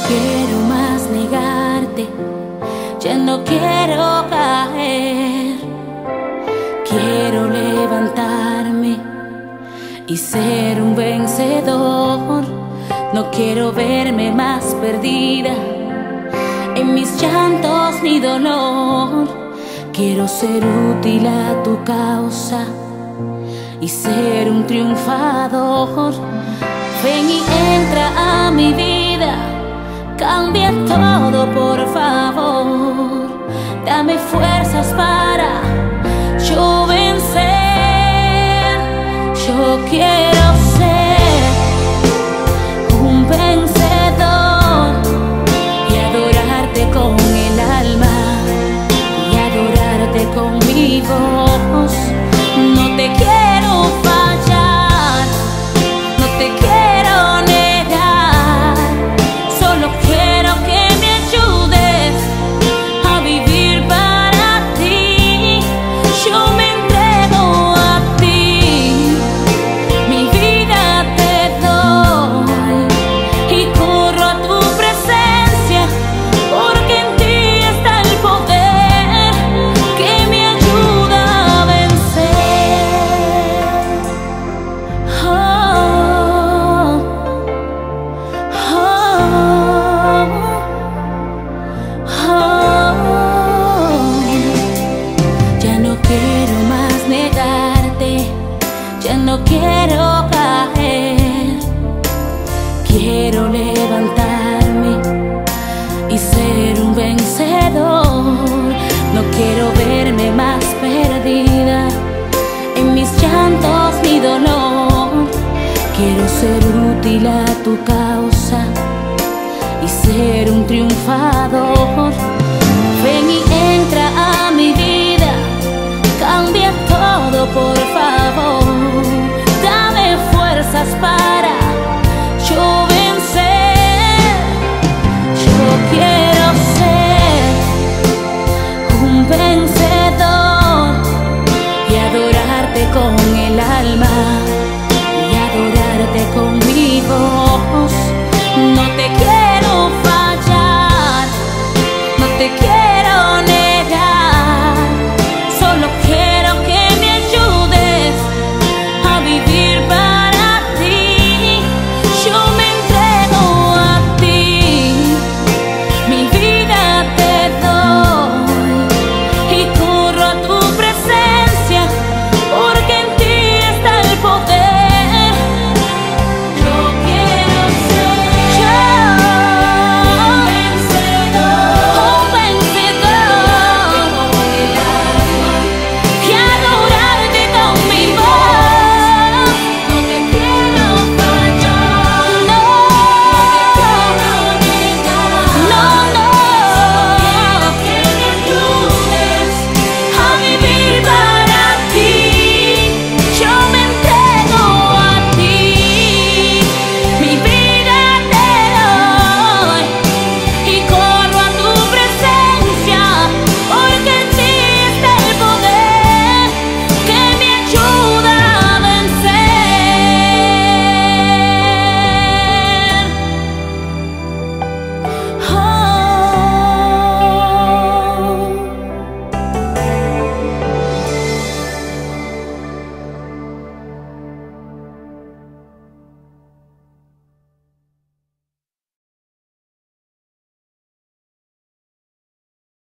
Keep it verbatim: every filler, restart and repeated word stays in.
quiero más negarte, ya no quiero caer. Quiero levantarme y ser un vencedor. No quiero verme más perdida en mis llantos ni dolor. Quiero ser útil a tu causa y ser un triunfador. Ven y entra a mi vida, cambia todo por favor. Dame fuerzas para yo vencer. Yo quiero ser un vencedor y adorarte con el alma y adorarte con mi voz. No te quiero fallar, no te quiero negar, solo quiero que me ayudes a vivir para ti. Yo me entrego a ti, mi vida te doy y corro a tu presencia, porque en ti está el poder que me ayuda a vencer. Oh, oh, oh. Ya no quiero más negarte, ya no quiero caer. Quiero levantarme y ser un vencedor. No quiero verme más perdida en mis llantos ni dolor. Quiero ser útil a tu causa y ser un triunfador. Ven y entra a mi vida, cambia todo por favor. Dame fuerzas para yo vencer. Yo quiero ser un vencedor y adorarte con el alma y adorarte con mi voz. No